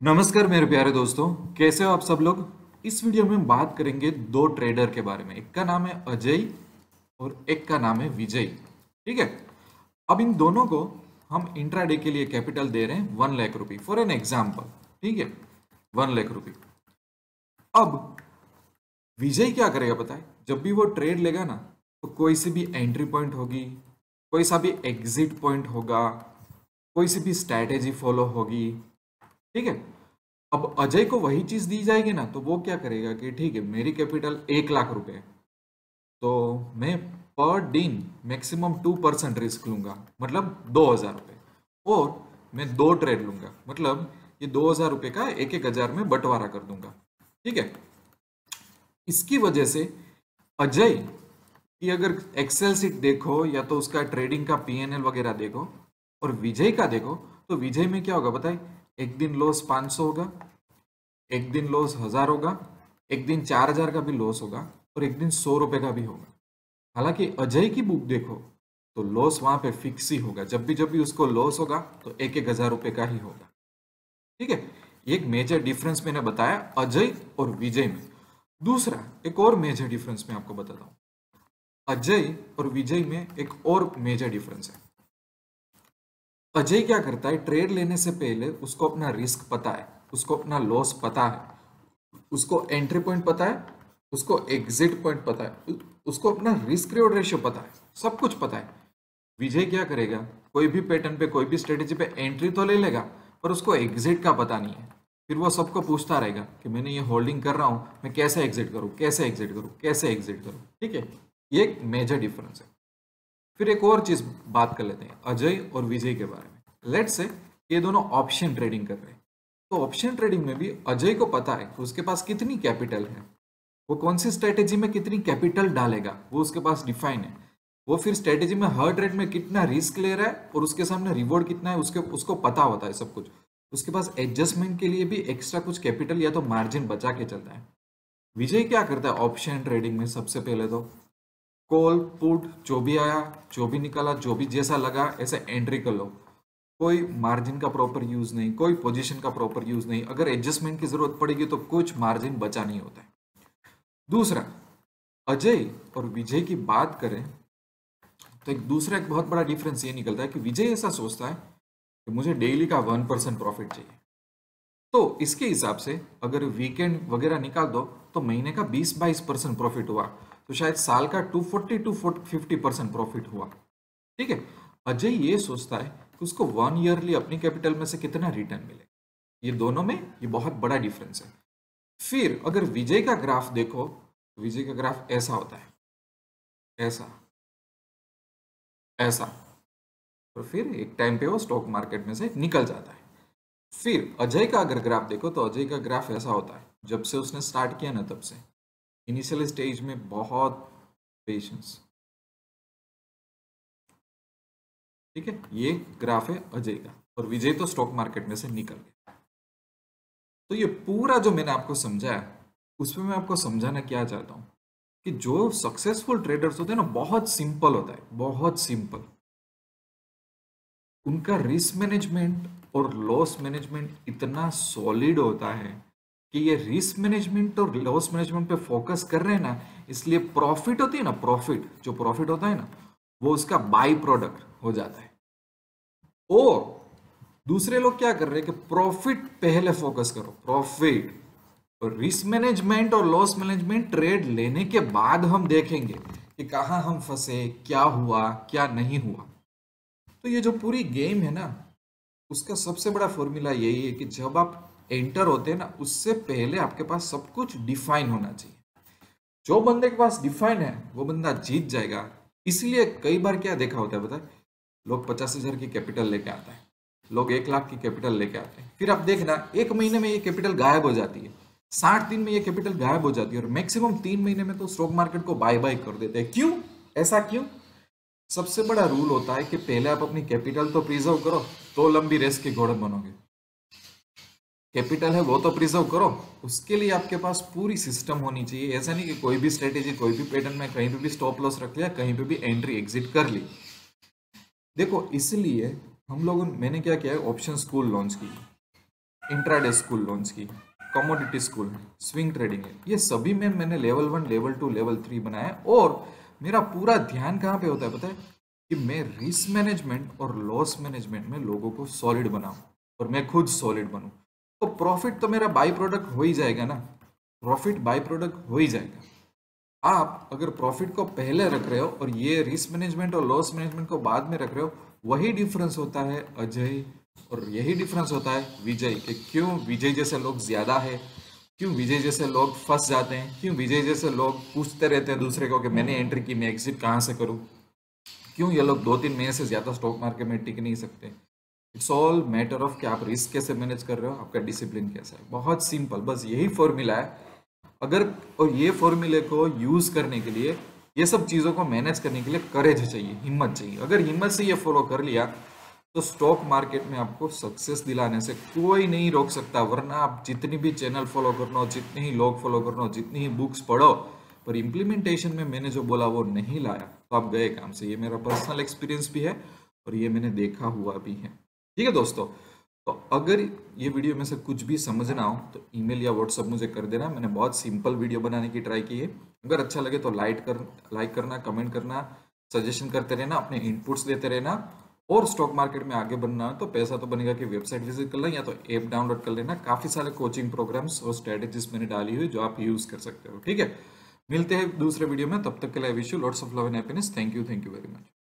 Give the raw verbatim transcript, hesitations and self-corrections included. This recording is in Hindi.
नमस्कार मेरे प्यारे दोस्तों, कैसे हो आप सब लोग। इस वीडियो में हम बात करेंगे दो ट्रेडर के बारे में। एक का नाम है अजय और एक का नाम है विजय। ठीक है। अब इन दोनों को हम इंट्राडे के लिए कैपिटल दे रहे हैं वन लाख रुपए फॉर एन एग्जाम्पल। ठीक है, वन लाख रुपए। अब विजय क्या करेगा पता है, जब भी वो ट्रेड लेगा ना तो कोई सी भी एंट्री पॉइंट होगी, कोई सा भी एग्जिट पॉइंट होगा, कोई सी भी स्ट्रैटेजी फॉलो होगी। ठीक है। अब अजय को वही चीज दी जाएगी ना तो वो क्या करेगा कि ठीक है, मेरी कैपिटल एक लाख रुपए है तो मैं पर दिन मैक्सिमम टू परसेंट रिस्क लूंगा, मतलब दो हजार रुपये। और मैं दो ट्रेड लूंगा, मतलब ये दो हजार रुपये का एक एक हजार में बंटवारा कर दूंगा। ठीक है। इसकी वजह से अजय की अगर एक्सेल सीट देखो या तो उसका ट्रेडिंग का पीएनएल वगैरह देखो और विजय का देखो, तो विजय में क्या होगा बताए, एक दिन लॉस पाँच सौ होगा, एक दिन लॉस हजार होगा, एक दिन चार हजार का भी लॉस होगा और एक दिन सौ रुपए का भी होगा। हालांकि अजय की बुक देखो तो लॉस वहां पे फिक्स ही होगा, जब भी जब भी उसको लॉस होगा तो एक एक हजार रुपए का ही होगा। ठीक है। ये एक मेजर डिफरेंस मैंने बताया अजय और विजय में। दूसरा एक और मेजर डिफरेंस मैं आपको बताता हूं, अजय और विजय में एक और मेजर डिफरेंस है। अजय क्या करता है, ट्रेड लेने से पहले उसको अपना रिस्क पता है, उसको अपना लॉस पता है, उसको एंट्री पॉइंट पता है, उसको एग्जिट पॉइंट पता है, उसको अपना रिस्क रिवॉर्ड रेशियो पता है, सब कुछ पता है। विजय क्या करेगा, कोई भी पैटर्न पे कोई भी स्ट्रेटेजी पे एंट्री तो ले लेगा पर उसको एग्जिट का पता नहीं है। फिर वो सबको पूछता रहेगा कि मैंने ये होल्डिंग कर रहा हूं, मैं कैसे एग्जिट करूं, कैसे एग्जिट करूं, कैसे एग्जिट करूं। ठीक है, ये एक मेजर डिफरेंस है। फिर एक और चीज बात कर लेते हैं अजय और विजय के बारे में। लेट से ये दोनों ऑप्शन ट्रेडिंग कर रहे हैं, तो ऑप्शन ट्रेडिंग में भी अजय को पता है कि उसके पास कितनी कैपिटल है, वो कौन सी स्ट्रेटेजी में कितनी कैपिटल डालेगा, वो उसके पास डिफाइन है। वो फिर स्ट्रेटेजी में हर ट्रेड में कितना रिस्क ले रहा है और उसके सामने रिवॉर्ड कितना है उसके उसको पता होता है सब कुछ। उसके पास एडजस्टमेंट के लिए भी एक्स्ट्रा कुछ कैपिटल या तो मार्जिन बचा के चलता है। विजय क्या करता है ऑप्शन ट्रेडिंग में, सबसे पहले तो कॉल पुट जो भी आया, जो भी निकला, जो भी जैसा लगा ऐसे एंट्री कर लो। कोई मार्जिन का प्रॉपर यूज नहीं, कोई पोजीशन का प्रॉपर यूज नहीं, अगर एडजस्टमेंट की जरूरत पड़ेगी तो कुछ मार्जिन बचा नहीं होता है। दूसरा, अजय और विजय की बात करें तो एक दूसरा एक बहुत बड़ा डिफरेंस ये निकलता है कि विजय ऐसा सोचता है कि मुझे डेली का वन परसेंट प्रॉफिट चाहिए। तो इसके हिसाब से अगर वीकेंड वगैरह निकाल दो तो महीने का बीस बाईस परसेंट प्रॉफिट हुआ, तो शायद साल का two forty two fifty percent profit हुआ। ठीक है। अजय ये सोचता है कि उसको वन ईयरली अपनी कैपिटल में से कितना रिटर्न मिले। ये दोनों में ये बहुत बड़ा डिफरेंस है। फिर अगर विजय का ग्राफ देखो, विजय का ग्राफ ऐसा होता है, ऐसा ऐसा, और फिर एक टाइम पे वो स्टॉक मार्केट में से निकल जाता है। फिर अजय का अगर ग्राफ देखो तो अजय का ग्राफ ऐसा होता है, जब से उसने स्टार्ट किया ना तब से इनिशियल स्टेज में बहुत पेशेंस। ठीक है, ये ग्राफ है अजय का, और विजय तो स्टॉक मार्केट में से निकल गया। तो ये पूरा जो मैंने आपको समझाया उसमें मैं आपको समझाना क्या चाहता हूं कि जो सक्सेसफुल ट्रेडर्स होते हैं ना, बहुत सिंपल होता है, बहुत सिंपल। उनका रिस्क मैनेजमेंट और लॉस मैनेजमेंट इतना सॉलिड होता है कि ये रिस्क मैनेजमेंट और लॉस मैनेजमेंट पे फोकस कर रहे हैं ना, इसलिए प्रॉफिट होती है ना, प्रॉफिट जो प्रॉफिट होता है ना वो उसका बाई प्रोडक्ट हो जाता है। और दूसरे लोग क्या कर रहे हैं कि प्रॉफिट पहले फोकस करो, प्रॉफिट, और रिस्क मैनेजमेंट और लॉस मैनेजमेंट ट्रेड लेने के बाद हम देखेंगे कि कहाँ हम फंसे, क्या हुआ क्या नहीं हुआ। तो ये जो पूरी गेम है ना, उसका सबसे बड़ा फॉर्मूला यही है कि जब आप एंटर होते हैं ना उससे पहले आपके पास सब कुछ डिफाइन होना चाहिए। जो बंदे के पास डिफाइन है वो बंदा जीत जाएगा। इसलिए कई बार क्या देखा होता है पता है, लोग पचास हजार की कैपिटल लेके आता है, लोग एक लाख की कैपिटल लेके आते हैं, फिर आप देखना एक महीने में ये कैपिटल गायब हो जाती है, साठ दिन में ये कैपिटल गायब हो जाती है, और मैक्सिमम तीन महीने में तो स्टॉक मार्केट को बाय बाय कर देते हैं। क्यों ऐसा क्यों? सबसे बड़ा रूल होता है कि पहले आप अपनी कैपिटल तो प्रिजर्व करो, तो लंबी रेस के घोड़े बनोगे। कैपिटल है वो तो प्रिजर्व करो, उसके लिए आपके पास पूरी सिस्टम होनी चाहिए। ऐसा नहीं कि कोई भी स्ट्रेटेजी कोई भी पैटर्न में कहीं पे भी स्टॉप लॉस रख लिया, कहीं पे भी एंट्री एग्जिट कर ली। देखो इसलिए हम लोग, मैंने क्या किया है, ऑप्शन स्कूल लॉन्च की। इंट्राडे स्कूल लोन्स की, कमोडिटी स्कूल है, स्विंग ट्रेडिंग है, ये सभी में मैंने level one, level two, level three बनाया है। और मेरा पूरा ध्यान कहाँ पे होता है पता है, कि मैं रिस्क मैनेजमेंट और लॉस मैनेजमेंट में लोगों को सॉलिड बनाऊं और मैं खुद सॉलिड बनूं। तो प्रॉफिट तो मेरा बाई प्रोडक्ट हो ही जाएगा ना, प्रॉफिट बाई प्रोडक्ट हो ही जाएगा। आप अगर प्रॉफिट को पहले रख रहे हो और ये रिस्क मैनेजमेंट और लॉस मैनेजमेंट को बाद में रख रहे हो, वही डिफरेंस होता है अजय और यही डिफरेंस होता है विजय कि क्यों विजय जैसे लोग ज्यादा है, क्यों विजय जैसे लोग फंस जाते हैं, क्यों विजय जैसे लोग पूछते रहते हैं दूसरे को कि मैंने एंट्री की, मैं एग्जिट कहाँ से करूँ, क्यों ये लोग दो तीन महीने से ज्यादा स्टॉक मार्केट में टिक नहीं सकते। इट्स ऑल मैटर ऑफ कि आप रिस्क कैसे मैनेज कर रहे हो, आपका डिसिप्लिन कैसा है। बहुत सिंपल, बस यही फॉर्मूला है। अगर और ये फॉर्मूले को यूज करने के लिए, ये सब चीजों को मैनेज करने के लिए करेज चाहिए, हिम्मत चाहिए। अगर हिम्मत से ये फॉलो कर लिया तो स्टॉक मार्केट में आपको सक्सेस दिलाने से कोई नहीं रोक सकता। वरना आप जितनी भी चैनल फॉलो करना, जितने ही लोग फॉलो करना, जितनी ही बुक्स पढ़ो, पर इम्प्लीमेंटेशन में मैंने जो बोला वो नहीं लाया तो आप गए काम से। ये मेरा पर्सनल एक्सपीरियंस भी है और ये मैंने देखा हुआ भी है। ठीक है दोस्तों, तो अगर ये वीडियो में से कुछ भी समझना हो तो ईमेल या व्हाट्सअप मुझे कर देना। मैंने बहुत सिंपल वीडियो बनाने की ट्राई की है। अगर अच्छा लगे तो लाइक कर लाइक करना, कमेंट करना, सजेशन करते रहना, अपने इनपुट्स देते रहना। और स्टॉक मार्केट में आगे बनना है तो पैसा तो बनेगा कि वेबसाइट विजिट कर लेना या तो ऐप डाउनलोड कर लेना। काफी सारे कोचिंग प्रोग्राम्स और स्ट्रेटेजीज मैंने डाली हुई जो आप यूज कर सकते हो। ठीक है, मिलते हैं दूसरे वीडियो में, तब तक के लिए wish you lots of love and happiness. Thank you, thank you very much.